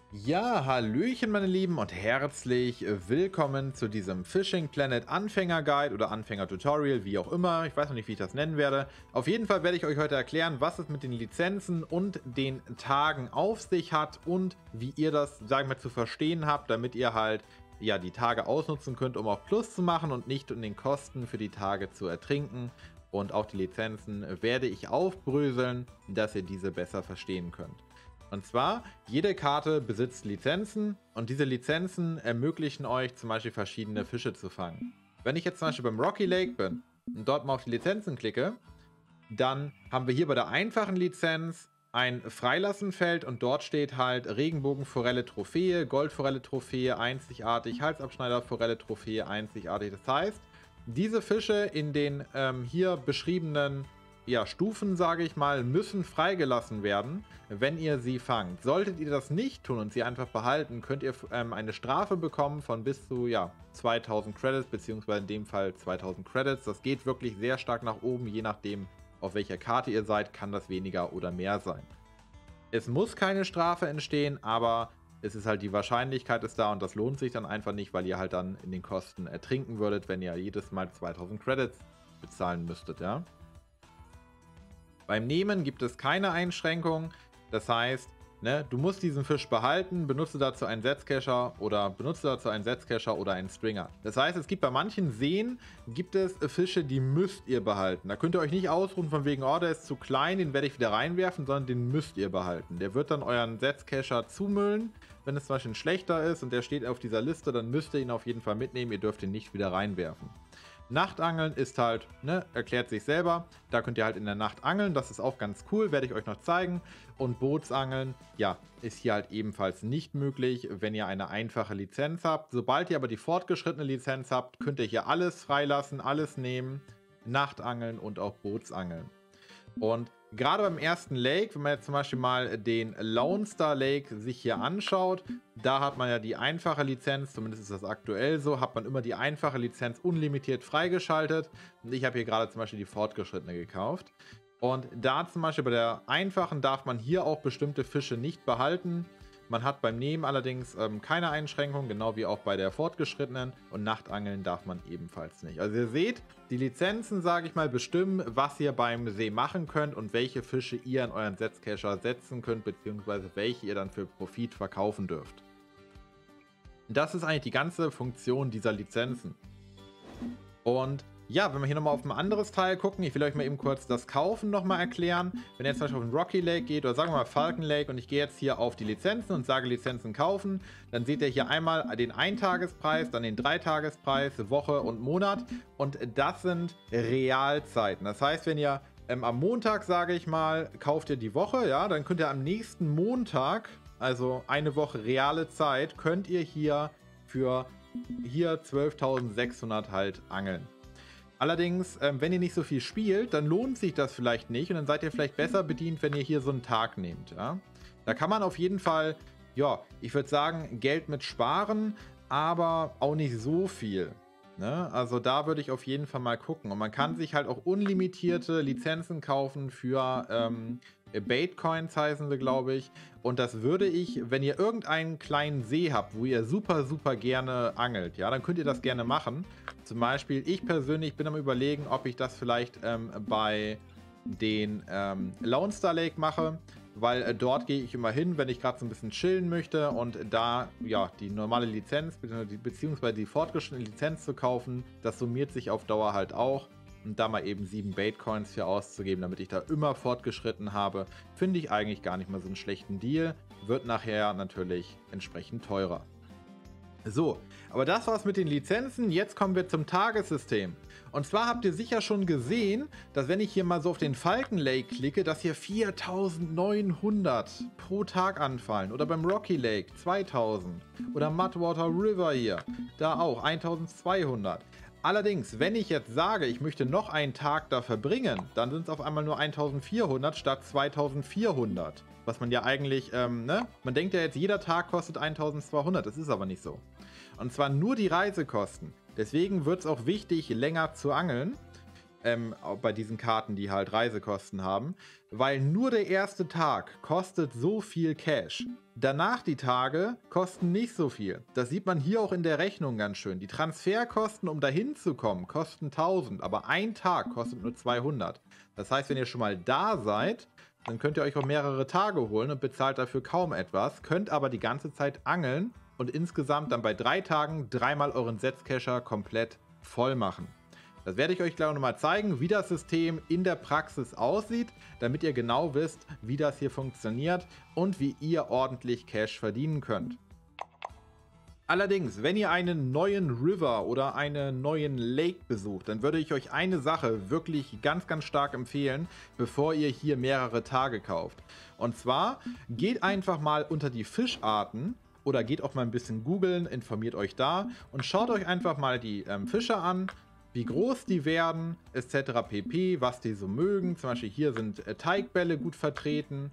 Ja, hallöchen meine Lieben und herzlich willkommen zu diesem Fishing Planet Anfänger Guide oder Anfänger Tutorial, wie auch immer. Ich weiß noch nicht, wie ich das nennen werde. Auf jeden Fall werde ich euch heute erklären, was es mit den Lizenzen und den Tagen auf sich hat und wie ihr das, sagen wir, zu verstehen habt, damit ihr halt ja die Tage ausnutzen könnt, um auch Plus zu machen und nicht in den Kosten für die Tage zu ertrinken. Und auch die Lizenzen werde ich aufbröseln, dass ihr diese besser verstehen könnt. Und zwar, jede Karte besitzt Lizenzen und diese Lizenzen ermöglichen euch zum Beispiel verschiedene Fische zu fangen. Wenn ich jetzt zum Beispiel beim Rocky Lake bin und dort mal auf die Lizenzen klicke, dann haben wir hier bei der einfachen Lizenz ein Freilassenfeld und dort steht halt Regenbogenforelle Trophäe, Goldforelle Trophäe, einzigartig, Halsabschneider-Forelle Trophäe, einzigartig. Das heißt, diese Fische in den hier beschriebenen Stufen, sage ich mal, müssen freigelassen werden, wenn ihr sie fangt. Solltet ihr das nicht tun und sie einfach behalten, könnt ihr eine Strafe bekommen von bis zu 2000 Credits, beziehungsweise in dem Fall 2000 Credits. Das geht wirklich sehr stark nach oben, je nachdem, auf welcher Karte ihr seid, kann das weniger oder mehr sein. Es muss keine Strafe entstehen, aber es ist halt die Wahrscheinlichkeit ist da und das lohnt sich dann einfach nicht, weil ihr halt dann in den Kosten ertrinken würdet, wenn ihr jedes Mal 2000 Credits bezahlen müsstet, ja. Beim Nehmen gibt es keine Einschränkung. Das heißt, du musst diesen Fisch behalten, benutze dazu einen Setzcacher oder einen Stringer. Das heißt, es gibt bei manchen Seen gibt es Fische, die müsst ihr behalten. Da könnt ihr euch nicht ausruhen von wegen, oh, der ist zu klein, den werde ich wieder reinwerfen, sondern den müsst ihr behalten. Der wird dann euren Setzcacher zumüllen. Wenn es zum Beispiel ein schlechter ist und der steht auf dieser Liste, dann müsst ihr ihn auf jeden Fall mitnehmen. Ihr dürft ihn nicht wieder reinwerfen. Nachtangeln ist halt, erklärt sich selber. Da könnt ihr halt in der Nacht angeln. Das ist auch ganz cool, werde ich euch noch zeigen. Und Bootsangeln, ist hier halt ebenfalls nicht möglich, wenn ihr eine einfache Lizenz habt. Sobald ihr aber die fortgeschrittene Lizenz habt, könnt ihr hier alles freilassen, alles nehmen. Nachtangeln und auch Bootsangeln. Und gerade beim ersten Lake, wenn man jetzt zum Beispiel mal den Lone Star Lake sich hier anschaut, da hat man ja die einfache Lizenz, zumindest ist das aktuell so, hat man immer die einfache Lizenz unlimitiert freigeschaltet. Und ich habe hier gerade zum Beispiel die fortgeschrittene gekauft. Und da zum Beispiel bei der einfachen darf man hier auch bestimmte Fische nicht behalten. Man hat beim Nehmen allerdings keine Einschränkung, genau wie auch bei der fortgeschrittenen. Und Nachtangeln darf man ebenfalls nicht. Also ihr seht, die Lizenzen, sage ich mal, bestimmen, was ihr beim See machen könnt und welche Fische ihr in euren Setzcacher setzen könnt, beziehungsweise welche ihr dann für Profit verkaufen dürft. Das ist eigentlich die ganze Funktion dieser Lizenzen. Und ja, wenn wir hier nochmal auf ein anderes Teil gucken, ich will euch mal eben kurz das Kaufen nochmal erklären. Wenn ihr jetzt zum Beispiel auf den Rocky Lake geht oder sagen wir mal Falcon Lake und ich gehe jetzt hier auf die Lizenzen und sage Lizenzen kaufen, dann seht ihr hier einmal den Eintagespreis, dann den Dreitagespreis, Woche und Monat und das sind Realzeiten. Das heißt, wenn ihr am Montag, sage ich mal, kauft ihr die Woche, ja, dann könnt ihr am nächsten Montag, also eine Woche reale Zeit, könnt ihr hier für 12.600 halt angeln. Allerdings, wenn ihr nicht so viel spielt, dann lohnt sich das vielleicht nicht und dann seid ihr vielleicht besser bedient, wenn ihr hier so einen Tag nehmt. Ja? Da kann man auf jeden Fall, ich würde sagen, Geld mit sparen, aber auch nicht so viel. Ne? Also da würde ich auf jeden Fall mal gucken. Und man kann sich halt auch unlimitierte Lizenzen kaufen für Baitcoins heißen sie, glaube ich. Und das würde ich, wenn ihr irgendeinen kleinen See habt, wo ihr super, super gerne angelt, ja, dann könnt ihr das gerne machen. Zum Beispiel, ich persönlich bin am Überlegen, ob ich das vielleicht bei den Lone Star Lake mache, weil dort gehe ich immer hin, wenn ich gerade so ein bisschen chillen möchte und da, die normale Lizenz beziehungsweise die fortgeschrittene Lizenz zu kaufen, das summiert sich auf Dauer halt auch. Und da mal eben 7 Baitcoins für auszugeben, damit ich da immer fortgeschritten habe, finde ich eigentlich gar nicht mal so einen schlechten Deal. Wird nachher natürlich entsprechend teurer. So, aber das war's mit den Lizenzen. Jetzt kommen wir zum Tagessystem. Und zwar habt ihr sicher schon gesehen, dass wenn ich hier mal so auf den Falcon Lake klicke, dass hier 4.900 pro Tag anfallen. Oder beim Rocky Lake 2.000. Oder Mudwater River hier, da auch 1.200. Allerdings, wenn ich jetzt sage, ich möchte noch einen Tag da verbringen, dann sind es auf einmal nur 1.400 statt 2.400. Was man ja eigentlich, man denkt ja jetzt, jeder Tag kostet 1.200, das ist aber nicht so. Und zwar nur die Reisekosten. Deswegen wird es auch wichtig, länger zu angeln. bei diesen Karten, die halt Reisekosten haben, weil nur der erste Tag kostet so viel Cash. Danach die Tage kosten nicht so viel. Das sieht man hier auch in der Rechnung ganz schön. Die Transferkosten, um dahin zu kommen, kosten 1000, aber ein Tag kostet nur 200. Das heißt, wenn ihr schon mal da seid, dann könnt ihr euch auch mehrere Tage holen und bezahlt dafür kaum etwas, könnt aber die ganze Zeit angeln und insgesamt dann bei 3 Tagen dreimal euren Setzcacher komplett voll machen. Das werde ich euch gleich nochmal zeigen, wie das System in der Praxis aussieht, damit ihr genau wisst, wie das hier funktioniert und wie ihr ordentlich Cash verdienen könnt. Allerdings, wenn ihr einen neuen River oder einen neuen Lake besucht, dann würde ich euch eine Sache wirklich ganz, ganz stark empfehlen, bevor ihr hier mehrere Tage kauft. Und zwar geht einfach mal unter die Fischarten oder geht auch mal ein bisschen googeln, informiert euch da und schaut euch einfach mal die Fische an, wie groß die werden, etc. pp, was die so mögen. Zum Beispiel hier sind Teigbälle gut vertreten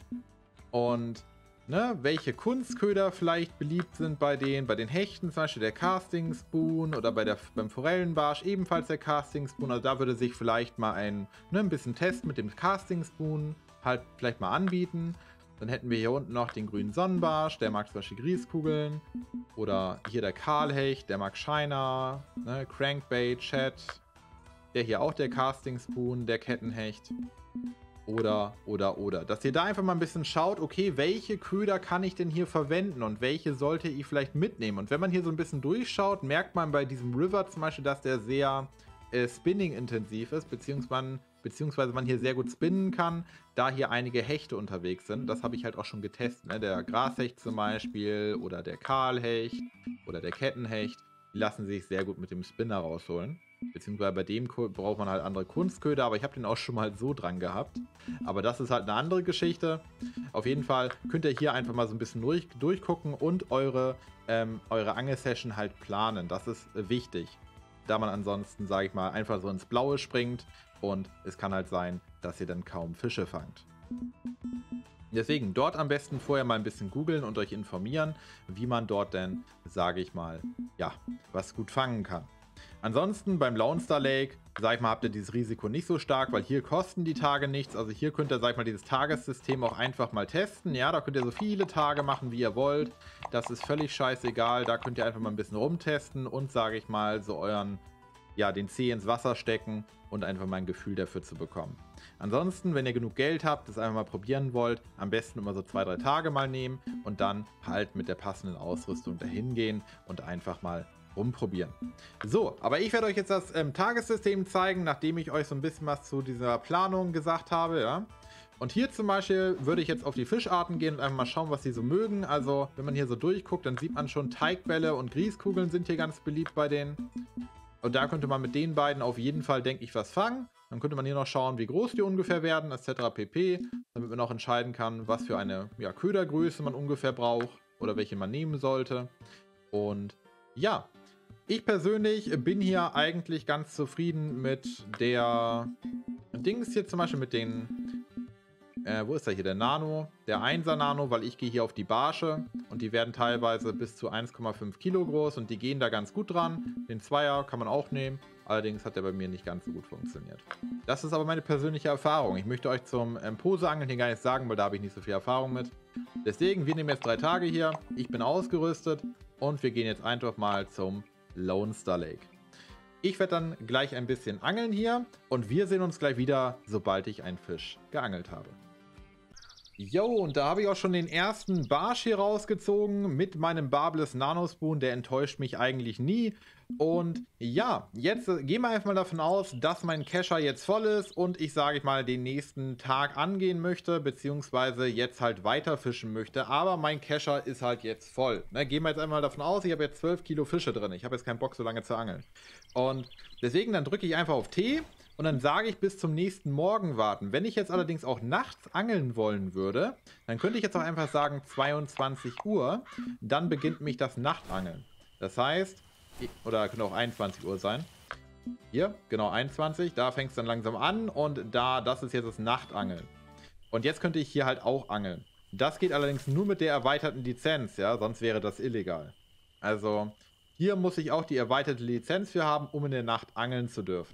und welche Kunstköder vielleicht beliebt sind bei den Hechten, zum Beispiel der Casting Spoon oder beim Forellenbarsch ebenfalls der Casting Spoon. Also da würde sich vielleicht mal ein bisschen Test mit dem Casting Spoon halt vielleicht mal anbieten. Dann hätten wir hier unten noch den grünen Sonnenbarsch, der mag zum Beispiel Grieskugeln. Oder hier der Kahlhecht, der mag Shiner, Crankbait, Chat. Der hier auch der Casting Spoon, der Kettenhecht. Oder. Dass ihr da einfach mal ein bisschen schaut, okay, welche Köder kann ich denn hier verwenden und welche sollte ich vielleicht mitnehmen. Und wenn man hier so ein bisschen durchschaut, merkt man bei diesem River zum Beispiel, dass der sehr Spinning-intensiv ist, beziehungsweise man hier sehr gut spinnen kann, da hier einige Hechte unterwegs sind. Das habe ich halt auch schon getestet. Ne? Der Grashecht zum Beispiel oder der Kahlhecht oder der Kettenhecht, die lassen sich sehr gut mit dem Spinner rausholen. Beziehungsweise bei dem braucht man halt andere Kunstköder, aber ich habe den auch schon mal so dran gehabt. Aber das ist halt eine andere Geschichte. Auf jeden Fall könnt ihr hier einfach mal so ein bisschen durchgucken und eure Angelsession halt planen. Das ist wichtig. Da man ansonsten, sage ich mal, einfach so ins Blaue springt und es kann halt sein, dass ihr dann kaum Fische fangt. Deswegen dort am besten vorher mal ein bisschen googeln und euch informieren, wie man dort denn, sage ich mal, ja, was gut fangen kann. Ansonsten beim Lone Star Lake, sag ich mal, habt ihr dieses Risiko nicht so stark, weil hier kosten die Tage nichts. Also hier könnt ihr, sag ich mal, dieses Tagessystem auch einfach mal testen. Ja, da könnt ihr so viele Tage machen, wie ihr wollt. Das ist völlig scheißegal. Da könnt ihr einfach mal ein bisschen rumtesten und, sage ich mal, so den Zeh ins Wasser stecken und einfach mal ein Gefühl dafür zu bekommen. Ansonsten, wenn ihr genug Geld habt, das einfach mal probieren wollt, am besten immer so 2-3 Tage mal nehmen und dann halt mit der passenden Ausrüstung dahin gehen und einfach mal rumprobieren. So, aber ich werde euch jetzt das Tagessystem zeigen, nachdem ich euch so ein bisschen was zu dieser Planung gesagt habe, ja. Und hier zum Beispiel würde ich jetzt auf die Fischarten gehen und einfach mal schauen, was sie so mögen. Also, wenn man hier so durchguckt, dann sieht man schon, Teigbälle und Grieskugeln sind hier ganz beliebt bei denen. Und da könnte man mit den beiden auf jeden Fall, denke ich, was fangen. Dann könnte man hier noch schauen, wie groß die ungefähr werden, etc. pp. Damit man auch entscheiden kann, was für eine Ködergröße man ungefähr braucht oder welche man nehmen sollte. Und ja, ich persönlich bin hier eigentlich ganz zufrieden mit der Dings hier zum Beispiel mit den, wo ist der hier, der Nano, der 1er Nano, weil ich gehe hier auf die Barsche und die werden teilweise bis zu 1,5 Kilo groß und die gehen da ganz gut dran. Den 2er kann man auch nehmen, allerdings hat der bei mir nicht ganz so gut funktioniert. Das ist aber meine persönliche Erfahrung. Ich möchte euch zum Poseangeln hier gar nichts sagen, weil da habe ich nicht so viel Erfahrung mit. Deswegen, wir nehmen jetzt 3 Tage hier, ich bin ausgerüstet und wir gehen jetzt einfach mal zum Lone Star Lake. Ich werde dann gleich ein bisschen angeln hier und wir sehen uns gleich wieder, sobald ich einen Fisch geangelt habe. Jo, und da habe ich auch schon den ersten Barsch hier rausgezogen mit meinem Barbless Nano Spoon. Der enttäuscht mich eigentlich nie. Und ja, jetzt gehen wir einfach mal davon aus, dass mein Kescher jetzt voll ist und ich, sage ich mal, den nächsten Tag angehen möchte, beziehungsweise jetzt halt weiter fischen möchte. Aber mein Kescher ist halt jetzt voll. Ne, gehen wir jetzt einmal davon aus, ich habe jetzt 12 Kilo Fische drin. Ich habe jetzt keinen Bock, so lange zu angeln. Und deswegen dann drücke ich einfach auf T. Und dann sage ich, bis zum nächsten Morgen warten. Wenn ich jetzt allerdings auch nachts angeln wollen würde, dann könnte ich jetzt auch einfach sagen 22 Uhr. Dann beginnt mich das Nachtangeln. Das heißt, oder könnte auch 21 Uhr sein. Hier, genau 21. Da fängt es dann langsam an und das ist jetzt das Nachtangeln. Und jetzt könnte ich hier halt auch angeln. Das geht allerdings nur mit der erweiterten Lizenz, ja, sonst wäre das illegal. Also hier muss ich auch die erweiterte Lizenz für haben, um in der Nacht angeln zu dürfen.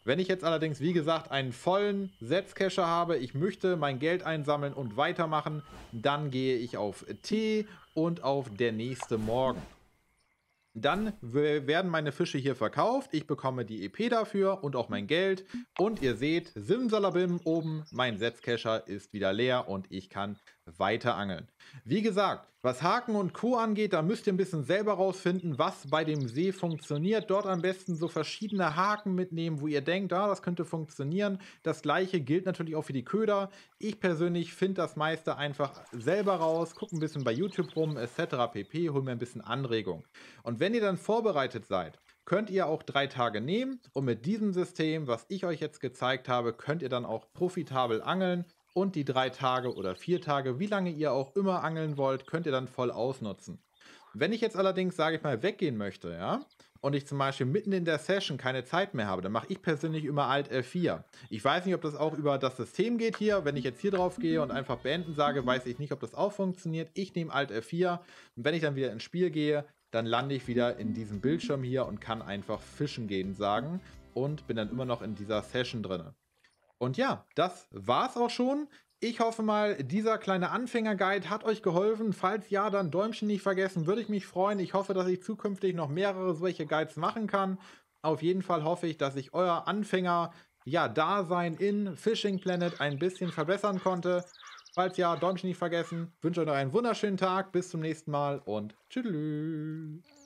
Wenn ich jetzt allerdings, wie gesagt, einen vollen Setzcacher habe, ich möchte mein Geld einsammeln und weitermachen, dann gehe ich auf T und auf der nächste Morgen. Dann werden meine Fische hier verkauft, ich bekomme die EP dafür und auch mein Geld. Und ihr seht, simsalabim oben, mein Setzcacher ist wieder leer und ich kann weiter angeln. Wie gesagt, was Haken und Co. angeht, da müsst ihr ein bisschen selber rausfinden, was bei dem See funktioniert. Dort am besten so verschiedene Haken mitnehmen, wo ihr denkt, ah, das könnte funktionieren. Das gleiche gilt natürlich auch für die Köder. Ich persönlich finde das meiste einfach selber raus, gucke ein bisschen bei YouTube rum, etc. pp, hole mir ein bisschen Anregung. Und wenn ihr dann vorbereitet seid, könnt ihr auch 3 Tage nehmen und mit diesem System, was ich euch jetzt gezeigt habe, könnt ihr dann auch profitabel angeln und die 3 Tage oder 4 Tage, wie lange ihr auch immer angeln wollt, könnt ihr dann voll ausnutzen. Wenn ich jetzt allerdings, sage ich mal, weggehen möchte, ja, und ich zum Beispiel mitten in der Session keine Zeit mehr habe, dann mache ich persönlich immer Alt F4. Ich weiß nicht, ob das auch über das System geht hier. Wenn ich jetzt hier drauf gehe und einfach beenden sage, weiß ich nicht, ob das auch funktioniert. Ich nehme Alt F4 und wenn ich dann wieder ins Spiel gehe, dann lande ich wieder in diesem Bildschirm hier und kann einfach fischen gehen sagen und bin dann immer noch in dieser Session drin. Und ja, das war's auch schon. Ich hoffe mal, dieser kleine Anfänger-Guide hat euch geholfen. Falls ja, dann Däumchen nicht vergessen, würde ich mich freuen. Ich hoffe, dass ich zukünftig noch mehrere solche Guides machen kann. Auf jeden Fall hoffe ich, dass ich euer Anfänger-Dasein in Fishing Planet ein bisschen verbessern konnte. Falls ja, Däumchen nicht vergessen. Ich wünsche euch noch einen wunderschönen Tag. Bis zum nächsten Mal und tschüss.